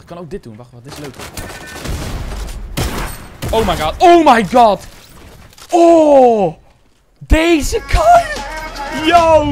kan ook dit doen. Wacht, wat, dit is leuk. Oh my god. Oh my god. Oh. Deze kan. Yo.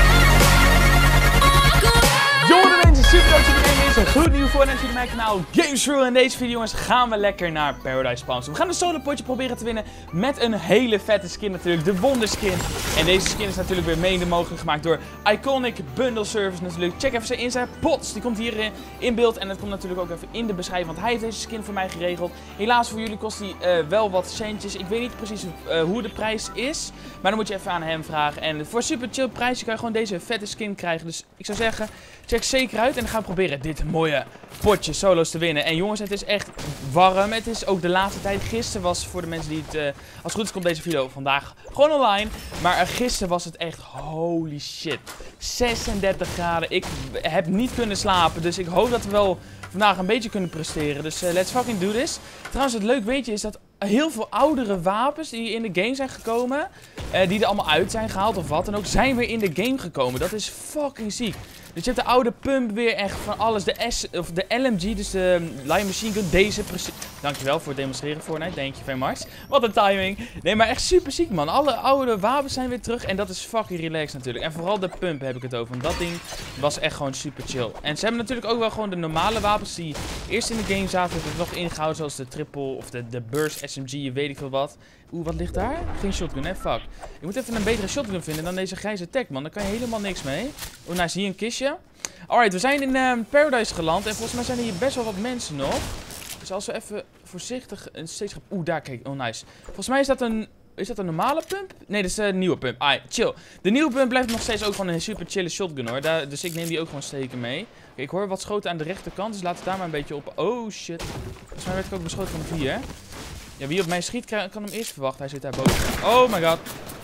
Yo, mensen, super leuk dat jullie weer zijn. Goed nieuw voor natuurlijk mijn kanaal GamesRule. In deze video, jongens, gaan we lekker naar Paradise Palms. We gaan een solo potje proberen te winnen met een hele vette skin natuurlijk, de Wonderskin. En deze skin is natuurlijk weer mede mogelijk gemaakt door Iconic Bundle Service natuurlijk. Check even in zijn bots, die komt hier in beeld. En dat komt natuurlijk ook even in de beschrijving, want hij heeft deze skin voor mij geregeld. Helaas voor jullie kost hij wel wat centjes. Ik weet niet precies hoe de prijs is, maar dan moet je even aan hem vragen. En voor super chill prijsje kan je gewoon deze vette skin krijgen. Dus ik zou zeggen, check zeker uit en dan gaan we proberen dit mooie potje solo's te winnen. En jongens, het is echt warm. Het is ook de laatste tijd. Gisteren was, voor de mensen die het, als het goed is komt deze video vandaag gewoon online. Maar gisteren was het echt holy shit. 36 graden. Ik heb niet kunnen slapen. Dus ik hoop dat we wel vandaag een beetje kunnen presteren. Dus let's fucking do this. Trouwens, het leuk weetje is dat heel veel oudere wapens die in de game zijn gekomen, die er allemaal uit zijn gehaald of wat dan ook, zijn weer in de game gekomen. Dat is fucking ziek. Dus je hebt de oude pump weer echt van alles. De LMG, dus de Lion Machine Gun. Deze precies. Dankjewel voor het demonstreren, Fortnite. Thank you very much. Wat een timing. Nee, maar echt super ziek, man. Alle oude wapens zijn weer terug. En dat is fucking relaxed natuurlijk. En vooral de pump heb ik het over. Want dat ding was echt gewoon super chill. En ze hebben natuurlijk ook wel gewoon de normale wapens die eerst in de game zaten. Hebben nog ingehouden, zoals de triple of de burst SMG, weet ik veel wat. Oeh, wat ligt daar? Geen shotgun, hè? Fuck. Ik moet even een betere shotgun vinden dan deze grijze tech, man. Daar kan je helemaal niks mee. Oh, nou is hier een kistje. Alright, we zijn in Paradise geland. En volgens mij zijn er hier best wel wat mensen nog. Dus als we even voorzichtig steeds gaan... Oeh, daar, kijk. Oh, nice. Volgens mij is dat een... Is dat een normale pump? Nee, dat is een nieuwe pump. Ah, chill. De nieuwe pump blijft nog steeds ook gewoon een super chille shotgun, hoor. Dus ik neem die ook gewoon steken mee. Kijk, ik hoor wat schoten aan de rechterkant. Dus laten we daar maar een beetje op... Oh, shit. Volgens mij werd ik ook beschoten van 4. Ja, wie op mij schiet, kan hem eerst verwachten. Hij zit daar boven. Oh my god.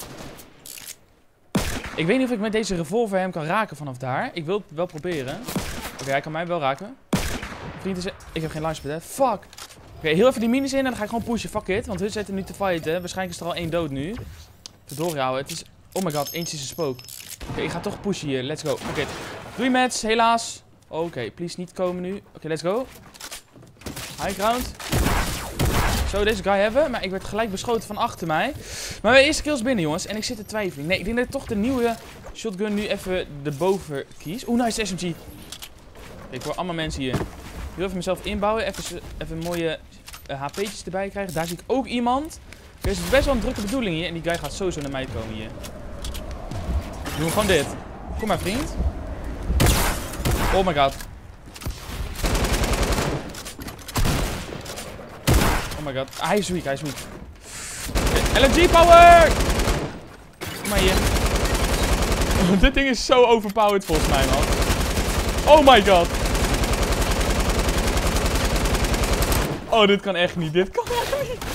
Ik weet niet of ik met deze revolver hem kan raken vanaf daar. Ik wil het wel proberen. Oké, hij kan mij wel raken. Vriend is... Ik heb geen launchpad, hè. Fuck. Oké, heel even die minis in en dan ga ik gewoon pushen. Fuck it. Want hun zitten nu te fighten. Waarschijnlijk is er al 1 dood nu. Verdorie, houden. Het is... Oh my god, eentje is een spook. Oké, ik ga toch pushen hier. Let's go. Oké. Doei, mats. Helaas. Oké, please niet komen nu. Oké, let's go. High ground. Zo, deze guy hebben. Maar ik werd gelijk beschoten van achter mij. Maar mijn eerste kills binnen, jongens. En ik zit te twijfelen. Nee, ik denk dat ik toch de nieuwe shotgun nu even erboven kies. Oeh, nice SMG. Kijk, ik hoor allemaal mensen hier. Ik wil even mezelf inbouwen. Even mooie HP'tjes erbij krijgen. Daar zie ik ook iemand. Er is best wel een drukke bedoeling hier. En die guy gaat sowieso naar mij komen hier. Doe hem gewoon dit. Kom maar, vriend. Oh my god. Oh my god. Hij is weak, hij is weak. Okay. LMG power! Kom maar hier. Dit ding is zo overpowered volgens mij, man. Oh my god. Oh, dit kan echt niet. Dit kan echt niet.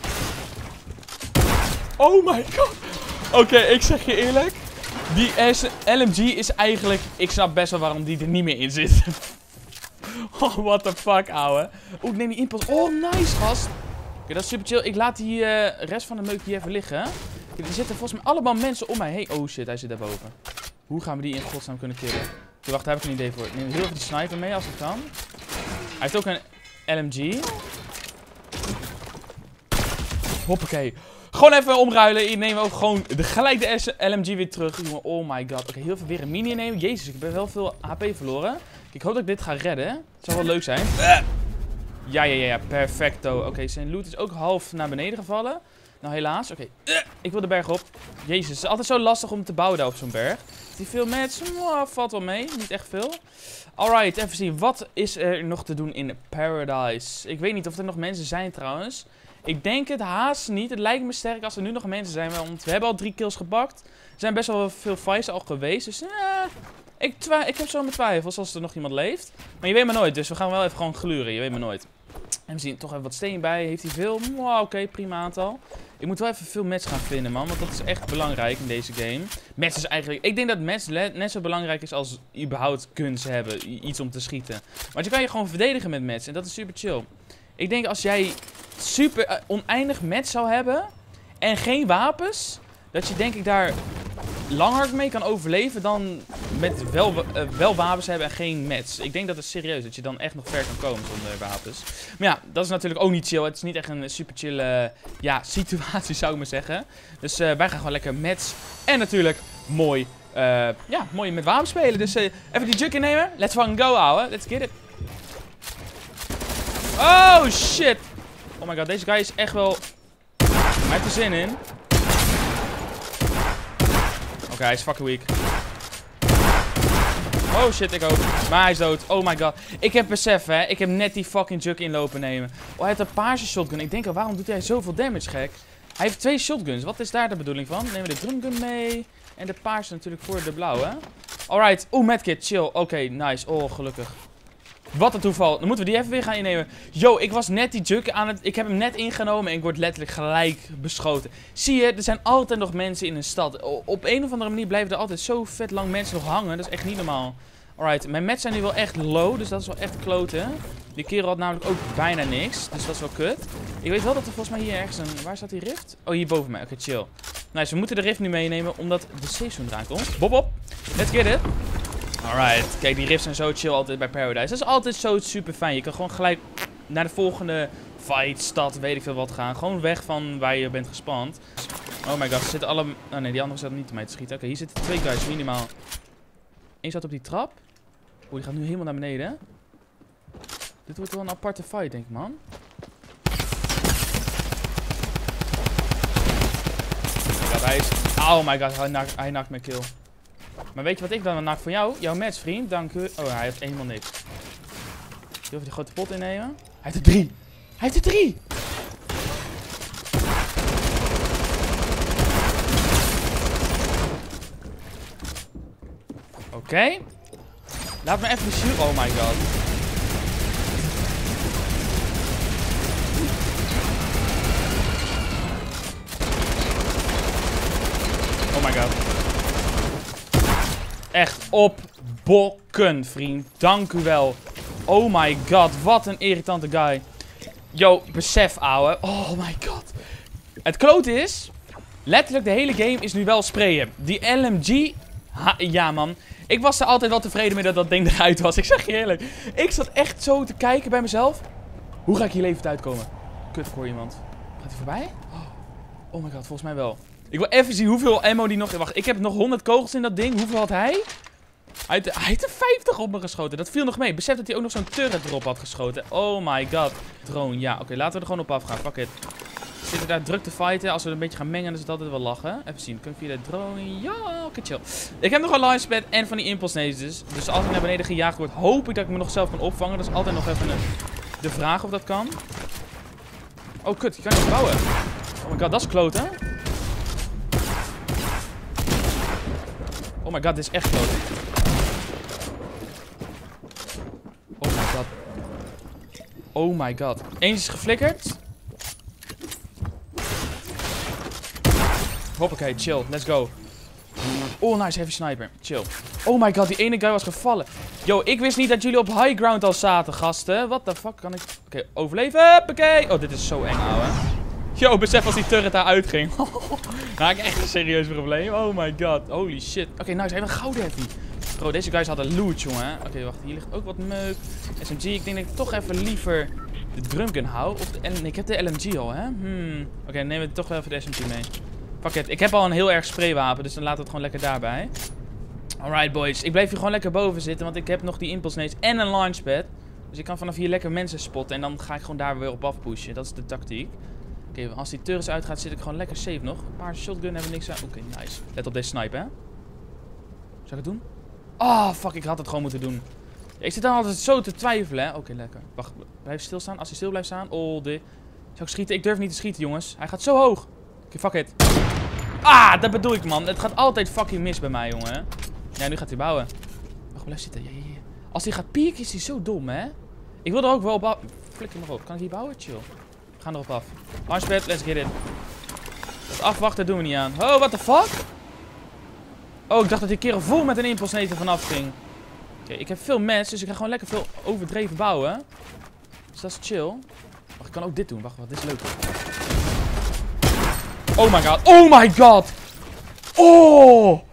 Oh my god. Oké, ik zeg je eerlijk. Die LMG is eigenlijk... Ik snap best wel waarom die er niet meer in zit. Oh, what the fuck, ouwe. Oeh, ik neem die impuls. Oh, nice, gast. Oké, dat is super chill. Ik laat die rest van de meuk hier even liggen. Oké, er zitten volgens mij allemaal mensen om mij heen. Oh shit, hij zit daarboven. Hoe gaan we die in godsnaam kunnen killen? Oké, wacht, daar heb ik een idee voor. Ik neem heel even die sniper mee als ik kan. Hij heeft ook een LMG. Hoppakee. Gewoon even omruilen. Ik neem ook gewoon gelijk de LMG weer terug. Jongen, oh my god. Oké, heel veel weer een mini nemen. Jezus, ik heb wel veel HP verloren. Ik hoop dat ik dit ga redden. Het zou wel leuk zijn. Ja. Perfecto. Oké, zijn loot is ook half naar beneden gevallen. Nou, helaas. Oké. Ik wil de berg op. Jezus, het is altijd zo lastig om te bouwen daar op zo'n berg. Heeft hij veel mats? Valt wel mee. Niet echt veel. Alright, even zien. Wat is er nog te doen in Paradise? Ik weet niet of er nog mensen zijn trouwens. Ik denk het haast niet. Het lijkt me sterk als er nu nog mensen zijn. Want we hebben al 3 kills gepakt. Er zijn best wel veel fights al geweest. Dus ik heb zo mijn twijfels als er nog iemand leeft. Maar je weet maar nooit. Dus we gaan wel even gewoon gluren. Je weet maar nooit. En we zien toch even wat steen bij. Heeft hij veel? Oké, prima aantal. Ik moet wel even veel match gaan vinden, man. Want dat is echt belangrijk in deze game. Match is eigenlijk... Ik denk dat match net zo belangrijk is als überhaupt guns hebben. Iets om te schieten. Want je kan je gewoon verdedigen met match. En dat is super chill. Ik denk als jij super oneindig match zou hebben. En geen wapens. Dat je denk ik daar langer mee kan overleven dan met wel wapens hebben en geen mats. Ik denk dat het serieus dat je dan echt nog ver kan komen zonder wapens. Maar ja, dat is natuurlijk ook niet chill. Het is niet echt een super chill situatie, zou ik maar zeggen. Dus wij gaan gewoon lekker mats en natuurlijk mooi met wapens spelen. Dus even die juk innemen. Let's fucking go, ouwe. Let's get it. Oh, shit. Oh my god, deze guy is echt wel... Hij heeft er zin in. Oké, hij is fucking weak. Oh shit, ik ook. Maar hij is dood. Oh my god. Ik heb besef, hè. Ik heb net die fucking juk inlopen nemen. Oh, hij heeft een paarse shotgun. Ik denk al, waarom doet hij zoveel damage, gek? Hij heeft 2 shotguns. Wat is daar de bedoeling van? Nemen we de drumgun mee. En de paarse natuurlijk voor de blauwe. Alright. Oeh, medkit. Chill. Oké, nice. Oh, gelukkig. Wat een toeval. Dan moeten we die even weer gaan innemen. Yo, ik was net die juk aan het... Ik heb hem net ingenomen en ik word letterlijk gelijk beschoten. Zie je, er zijn altijd nog mensen in een stad. Op een of andere manier blijven er altijd zo vet lang mensen nog hangen. Dat is echt niet normaal. Alright, mijn mats zijn nu wel echt low, dus dat is wel echt kloten. Die kerel had namelijk ook bijna niks, dus dat is wel kut. Ik weet wel dat er volgens mij hier ergens een... Waar staat die rift? Oh, hier boven mij. Oké, chill. Nice, we moeten de rift nu meenemen, omdat de safe zone eraan komt. Bob op. Let's get it. Alright, kijk, die rifts zijn zo chill altijd bij Paradise. Dat is altijd zo super fijn. Je kan gewoon gelijk naar de volgende fight, stad, weet ik veel wat gaan. Gewoon weg van waar je bent gespand. Oh my god, ze zitten alle... Oh nee, die andere zaten niet op mij te schieten. Oké, hier zitten 2 guys minimaal. Eén zat op die trap. Oh, die gaat nu helemaal naar beneden. Dit wordt wel een aparte fight, denk ik, man. Oh my god, hij nakt mijn kill. Maar weet je wat ik dan nak van jou? Jouw match, vriend. Dank u. Oh, hij heeft helemaal niks. Durf je die grote pot innemen? Hij heeft er 3. Hij heeft er 3. Oké. Laat me even shoot. Oh my god. Oh my god. Echt op bokken, vriend. Dank u wel. Oh my god, wat een irritante guy. Yo, besef, ouwe. Oh my god. Het klote is... Letterlijk, de hele game is nu wel sprayen. Die LMG... ja, man. Ik was er altijd wel tevreden mee dat dat ding eruit was. Ik zeg je eerlijk. Ik zat echt zo te kijken bij mezelf. Hoe ga ik hier levend uitkomen? Kut voor iemand. Gaat hij voorbij? Oh my god, volgens mij wel. Ik wil even zien hoeveel ammo die nog... Wacht, ik heb nog 100 kogels in dat ding. Hoeveel had hij? Hij heeft er 50 op me geschoten. Dat viel nog mee. Besef dat hij ook nog zo'n turret erop had geschoten. Oh my god. Drone, ja. Oké, laten we er gewoon op afgaan. Fuck it. We zitten daar druk te fighten. Als we een beetje gaan mengen, dan is het altijd wel lachen. Even zien. Kunnen we via de drone? Ja, oké, chill. Ik heb nog een launchpad en van die impulse nades. Dus als ik naar beneden gejaagd word, hoop ik dat ik me nog zelf kan opvangen. Dat is altijd nog even de vraag of dat kan. Oh, kut. Je kan niet bouwen. Oh my god, dat is kloten. Oh my god, dit is echt kloten. Oh my god. Oh my god. Eentje is geflikkerd. Hoppakee, chill. Let's go. Oh, nice. Heavy sniper. Chill. Oh my god, die ene guy was gevallen. Yo, ik wist niet dat jullie op high ground al zaten, gasten. What the fuck kan ik... Oké, overleven. Hoppakee. Oh, dit is zo eng, ouwe. Yo, besef als die turret daar uitging. Nou, ik echt een serieus probleem. Oh my god. Holy shit. Oké, nice. Hij heeft een gouden heavy. Bro, deze guys hadden loot, jongen. Oké, wacht. Hier ligt ook wat meuk. SMG. Ik denk dat ik toch even liever de drumgun hou. Of ik heb de LMG al, hè? Oké, dan nemen we toch wel even de SMG mee. Fuck it. Ik heb al een heel erg spraywapen, dus dan laten we het gewoon lekker daarbij. Alright, boys. Ik blijf hier gewoon lekker boven zitten, want ik heb nog die impulse nades en een launchpad. Dus ik kan vanaf hier lekker mensen spotten en dan ga ik gewoon daar weer op afpushen. Dat is de tactiek. Oké, als die turrets uitgaat, zit ik gewoon lekker safe nog. Een paar shotgun hebben we niks aan. Oké, nice. Let op deze sniper, hè. Zal ik het doen? Oh, fuck. Ik had het gewoon moeten doen. Ja, ik zit dan altijd zo te twijfelen, hè. Oké, lekker. Wacht, blijf stilstaan. Als hij stil blijft staan. Oh, Zou ik schieten? Ik durf niet te schieten, jongens. Hij gaat zo hoog. Oké, fuck it. Ah, dat bedoel ik, man. Het gaat altijd fucking mis bij mij, jongen. Ja, nu gaat hij bouwen. Wacht, blijf zitten. Ja. Als hij gaat pieken, is hij zo dom, hè. Ik wil er ook wel op... Flikker maar op. Kan ik hier bouwen? Chill. We gaan erop af. Launchpad, let's get it. Dat afwachten doen we niet aan. Oh, what the fuck? Oh, ik dacht dat die kerel vol met een impulse nade vanaf ging. Oké, ik heb veel mats, dus ik ga gewoon lekker veel overdreven bouwen. Dus dat is chill. Wacht, ik kan ook dit doen. Wacht, dit is leuk. Oh my god. Oh my god. Oh!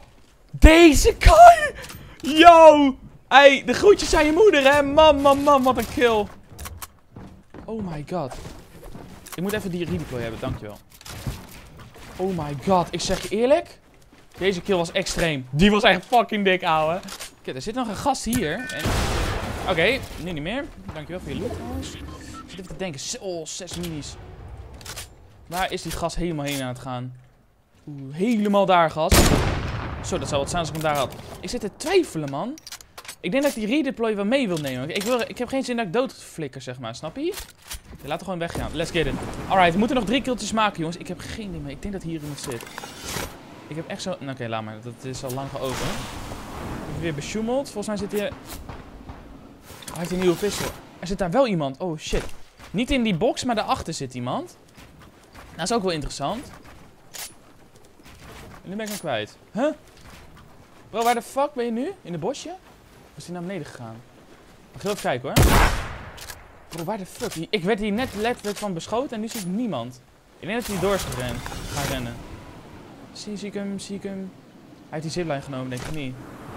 Deze guy! Yo! Hey, de groetjes aan je moeder, hè? Man, wat een kill. Oh my god. Ik moet even die redeploy hebben, dankjewel. Oh my god, ik zeg je eerlijk. Deze kill was extreem. Die was echt fucking dik, ouwe. Kijk, er zit nog een gast hier. En... Oké, nu niet meer. Dankjewel voor je loot, trouwens. Ik zit even te denken. Oh, 6 minis. Waar is die gast helemaal heen aan het gaan? Oeh, helemaal daar, gast. Zo, dat zou wat zijn als ik hem daar had. Ik zit te twijfelen, man. Ik denk dat ik die redeploy wel mee wil nemen. Ik heb geen zin dat ik doodflikker, zeg maar. Snap je? Okay, laten we gewoon weggaan. Let's get it. Alright, we moeten nog 3 killtjes maken, jongens. Ik heb geen idee meer. Ik denk dat hier iemand zit. Ik heb echt zo... Oké, laat maar. Dat is al lang geopend. Even weer besjoemeld. Volgens mij zit hier... Hij heeft een nieuwe pistol. Er zit daar wel iemand. Oh, shit. Niet in die box, maar daarachter zit iemand. Dat is ook wel interessant. En nu ben ik hem kwijt. Huh? Bro, waar de fuck ben je nu? In de bosje? Of is hij naar beneden gegaan? Mag ik even kijken, hoor. Bro, waar de fuck? Ik werd hier net letterlijk van beschoten en nu zie ik niemand. Ik denk dat hij door is gaan rennen. Zie ik hem? Hij heeft die zipline genomen, denk ik niet.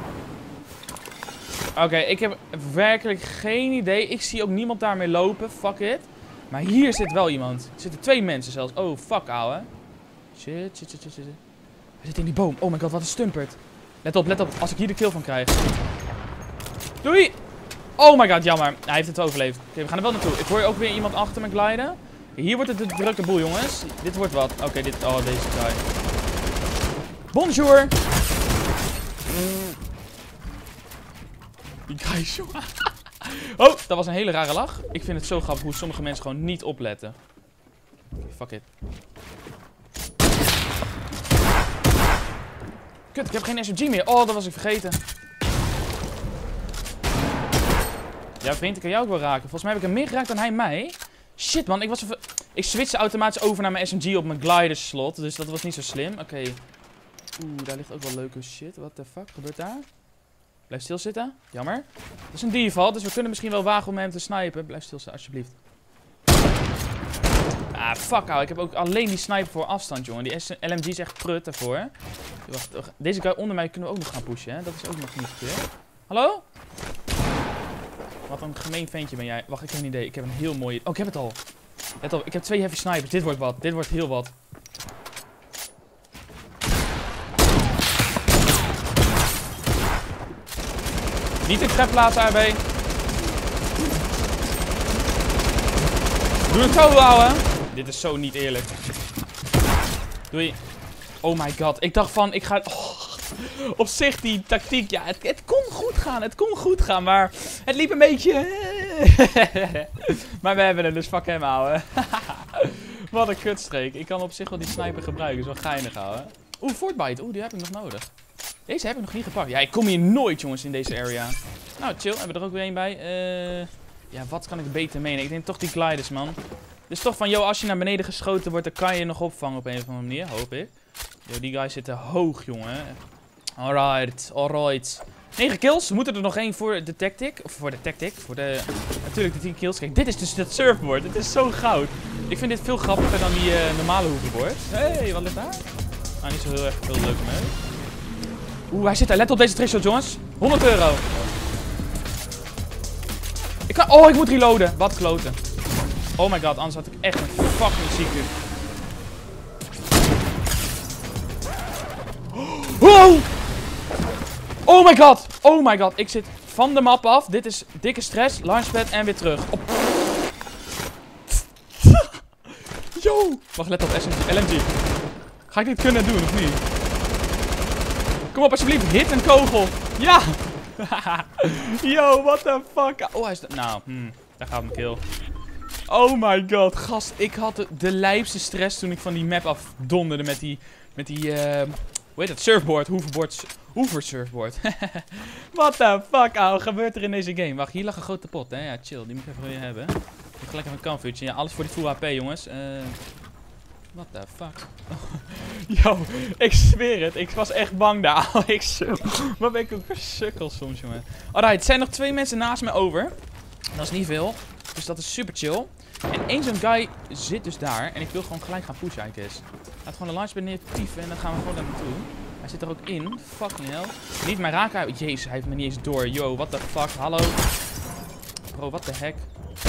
Oké, ik heb werkelijk geen idee. Ik zie ook niemand daarmee lopen. Fuck it. Maar hier zit wel iemand. Er zitten 2 mensen zelfs. Oh, fuck, ouwe. Shit. Hij zit in die boom. Oh my god, wat een stumpert. Let op. Als ik hier de kill van krijg. Doei! Oh my god, jammer. Hij heeft het overleefd. Oké, we gaan er wel naartoe. Ik hoor ook weer iemand achter me gliden. Hier wordt het een drukke boel, jongens. Dit wordt wat. Oké, dit... Oh, deze guy. Bonjour! Die guy, jongen. Oh, dat was een hele rare lach. Ik vind het zo grappig hoe sommige mensen gewoon niet opletten. Okay, fuck it. Kut, ik heb geen SMG meer. Oh, dat was ik vergeten. Ja, vriend, ik kan jou ook wel raken. Volgens mij heb ik hem meer geraakt dan hij mij. Shit, man. Ik switchte automatisch over naar mijn SMG op mijn glider slot. Dus dat was niet zo slim. Oké. Oeh, daar ligt ook wel leuke shit. What the fuck gebeurt daar? Blijf stilzitten. Jammer. Dat is een default, dus we kunnen misschien wel wagen om hem te snipen. Blijf stilzitten, alsjeblieft. Ah, fuck, ouwe. Ik heb ook alleen die sniper voor afstand, jongen. Die LMG is echt prut daarvoor. Wacht, deze guy onder mij kunnen we ook nog gaan pushen, hè. Dat is ook nog niet verkeerd. Hallo? Wat een gemeen ventje ben jij. Wacht, ik heb een idee. Ik heb een heel mooi... Oh, ik heb het al. Let op, ik heb 2 heavy snipers. Dit wordt wat. Dit wordt heel wat. Niet in trap plaatsen, RB. Doe het zo, ouwe. Dit is zo niet eerlijk. Doei. Oh my god. Ik dacht van, ik ga... Oh, op zich, die tactiek, ja, het kon goed gaan. Het kon goed gaan, maar het liep een beetje... Maar we hebben hem, dus fuck hem, ouwe. Wat een kutstreek. Ik kan op zich wel die sniper gebruiken. Is wel geinig, ouwe. Oeh, Fortbite. Oeh, die heb ik nog nodig. Deze heb ik nog niet gepakt. Ja, ik kom hier nooit, jongens, in deze area. Nou, chill. Hebben we er ook weer een bij. Ja, wat kan ik beter meenemen? Ik denk toch die gliders, man. Dus toch van, joh, als je naar beneden geschoten wordt, dan kan je nog opvangen op een of andere manier. Hoop ik. Yo, die guys zitten hoog, jongen. Alright. 9 kills. We moeten er nog 1 voor de tactic. Of voor de tactic. Voor de... Natuurlijk de 10 kills. Kijk, dit is dus dat surfboard. Het is zo goud. Ik vind dit veel grappiger dan die normale hoverboard. Hey, wat ligt daar? Ah, niet zo heel erg veel leuke mee. Oeh, hij zit daar. Let op deze trickshot, jongens. 100 euro. Ik kan... Oh, ik moet reloaden. Wat kloten. Oh my god, anders had ik echt een fucking zieke. Wow! Oh my god. Oh my god. Ik zit van de map af. Dit is dikke stress. Launchpad en weer terug. Op. Yo. Wacht, let op. LMG. Ga ik dit kunnen doen of niet? Kom op alsjeblieft. Hit een kogel. Ja. Yo, what the fuck. Oh, hij is... Nou, daar gaat mijn kill. Oh my god. Gast, ik had de lijpste stress toen ik van die map afdonderde met die... Hoe heet dat? Surfboard. Hoversurfboard. What the fuck, ouwe. Gebeurt er in deze game? Wacht, hier lag een grote pot, hè? Ja, chill. Die moet ik even weer hebben. Ik heb gelijk even een kampvuurtje. Ja, alles voor die full HP, jongens. What the fuck? Yo, ik zweer het. Ik was echt bang daar. Wat ben ik ook een sukkel soms, jongen. Alright, er zijn nog 2 mensen naast me over. Dat is niet veel. Dus dat is super chill. En één zo'n guy zit dus daar. En ik wil gewoon gelijk gaan pushen, I guess. Laat gewoon de launchpad neer tieven en dan gaan we gewoon daar naartoe. Hij zit er ook in. Fucking hell. Niet mij raken. Jezus, hij heeft me niet eens door. Yo, what the fuck. Hallo. Bro, what the heck.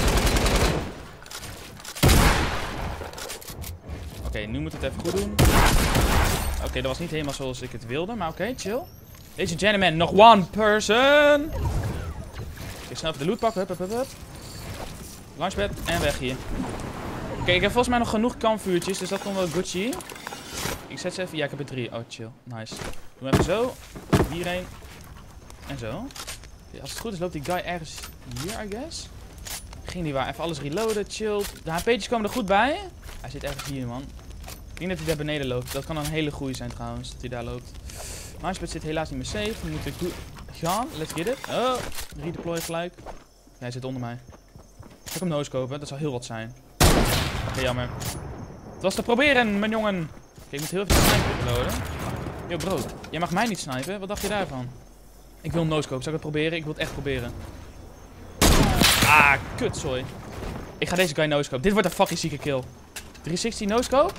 Oké, nu moet het even goed doen. Oké, dat was niet helemaal zoals ik het wilde. Maar oké, chill. Ladies and gentlemen, nog one person. Oké, snel even de loot pakken. Hup. Launchpad en weg hier. Oké, ik heb volgens mij nog genoeg kampvuurtjes. Dus dat komt wel Gucci. Ik zet ze even. Ja, ik heb er 3. Oh, chill. Nice. Doe even zo. Hierheen. En zo. Ja, als het goed is, loopt die guy ergens hier, I guess. Ging die waar. Even alles reloaden. Chill. De HP'tjes komen er goed bij. Hij zit ergens hier, man. Ik denk dat hij daar beneden loopt. Dat kan een hele goeie zijn, trouwens. Dat hij daar loopt. Launchpad zit helaas niet meer safe. Dan moet ik gaan. Let's get it. Oh. Redeploy gelijk. Ja, hij zit onder mij. Zal ik hem no-scopen? Dat zou heel wat zijn. Oké, jammer. Het was te proberen, mijn jongen. Oké, ik moet heel even de sniper reloaden. Yo, bro. Jij mag mij niet snipen. Wat dacht je daarvan? Ik wil hem no-scopen. Zal ik het proberen? Ik wil het echt proberen. Ah, kut, sorry. Ik ga deze guy no-scopen. Dit wordt een fucking zieke kill. 360 no-scope.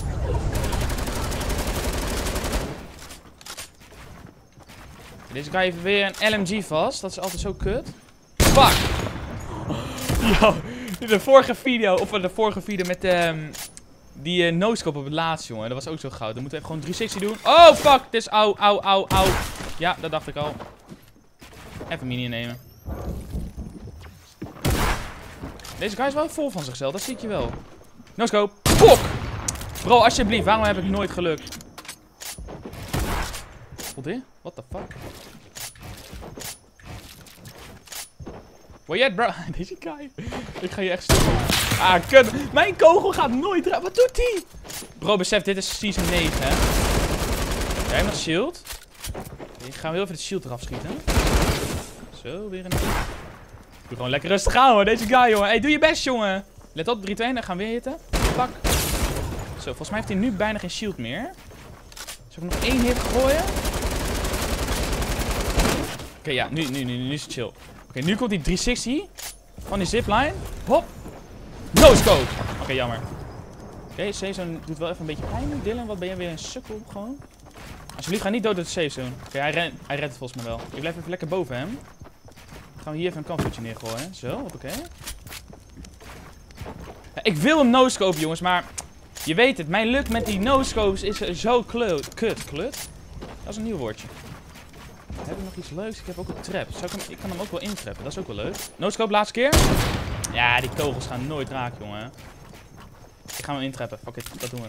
Deze guy heeft weer een LMG vast. Dat is altijd zo kut. Fuck! Yo, de vorige video met die no-scope op het laatste, jongen. Dat was ook zo goud. Dan moeten we even gewoon 360 doen. Oh, fuck! Dit is au. Ja, dat dacht ik al. Even minion nemen. Deze guy is wel vol van zichzelf. Dat zie ik je wel. No-scope. Fuck! Bro, alsjeblieft. Waarom heb ik nooit geluk? Wat dit? What the fuck? Where you at, bro? Deze guy. Ik ga je echt stukken. Ah, kut. Mijn kogel gaat nooit raken. Wat doet hij? Bro, besef, dit is season 9, hè. Jij hebt nog shield. Ik ga heel even het shield eraf schieten. Zo, weer een... Doe gewoon lekker rustig aan, hoor. Deze guy, jongen. Hey, doe je best, jongen. Let op, 3-2, dan gaan we weer hitten. Pak. Zo, volgens mij heeft hij nu bijna geen shield meer. Zal ik nog 1 hit gooien? Oké, ja, nu is het chill. Oké, nu komt die 360 van die zipline. Hop. No-scope. Oké, jammer. Oké, safe zone doet wel even een beetje pijn nu. Dylan, wat ben je weer een sukkel gewoon? Alsjeblieft, ga niet dood door de safe zone. Oké, hij redt het volgens mij wel. Ik blijf even lekker boven hem. Dan gaan we hier even een kampvuurtje neergooien. Zo, oké. Ja, ik wil hem no-scopen, jongens, maar... Je weet het, mijn luck met die no-scopes is zo kut. Klut? Dat is een nieuw woordje. Heb ik nog iets leuks? Ik heb ook een trap. Ik kan hem ook wel intrappen, dat is ook wel leuk. No-scope, laatste keer. Ja, die kogels gaan nooit raken, jongen. Ik ga hem intrappen. Fuck it, dat doen we.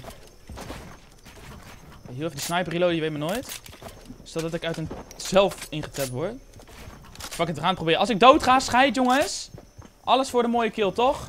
Heel even die sniper reloaden, je weet me nooit. Stel dat ik uit een zelf ingetrapt word. Fuck it, we gaan het proberen. Als ik dood ga, scheid, jongens. Alles voor de mooie kill, toch?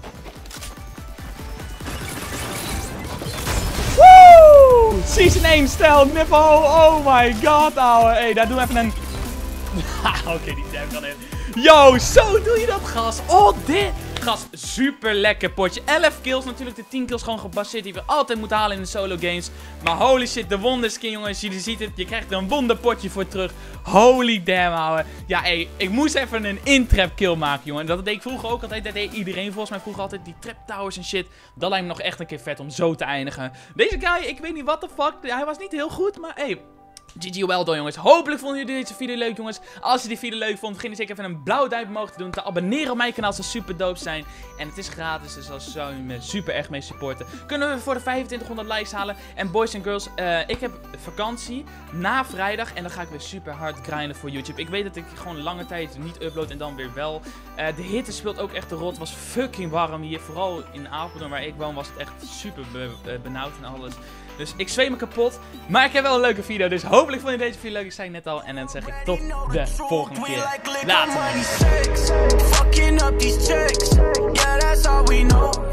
Woe! Season 1 stijl, niveau. Oh my god, ouwe. Hey, daar doen we even een... Oké, die tab kan in. Yo, zo doe je dat, gast. Oh, dit. Gast, super lekker potje. 11 kills, natuurlijk de 10 kills gewoon gebaseerd die we altijd moeten halen in de solo games. Maar holy shit, de wonderskin, jongens. Jullie ziet het, je krijgt er een wonderpotje voor terug. Holy damn, ouwe. Ja, hey, ik moest even een in-trap kill maken, jongen. Dat deed ik vroeger ook altijd. Dat deed iedereen volgens mij vroeger altijd. Die trap towers en shit. Dat lijkt me nog echt een keer vet om zo te eindigen. Deze guy, ik weet niet wat de fuck. Hij was niet heel goed, maar hey... GG well done, jongens. Hopelijk vonden jullie deze video leuk, jongens. Als je die video leuk vond, vergeet zeker even een blauw duimpje omhoog te doen. Te abonneren op mijn kanaal, zou super dope zijn. En het is gratis, dus daar zou je me super erg mee supporten. Kunnen we voor de 2500 likes halen. En boys en girls, ik heb vakantie na vrijdag. En dan ga ik weer super hard grinden voor YouTube. Ik weet dat ik gewoon lange tijd niet upload en dan weer wel. De hitte speelt ook echt de rot. Het was fucking warm hier. Vooral in Apeldoorn, waar ik woon, was het echt super benauwd en alles. Dus ik zweet me kapot. Maar ik heb wel een leuke video. Dus hopelijk vond je deze video leuk. Ik zei net al. En dan zeg ik tot de volgende keer. Later.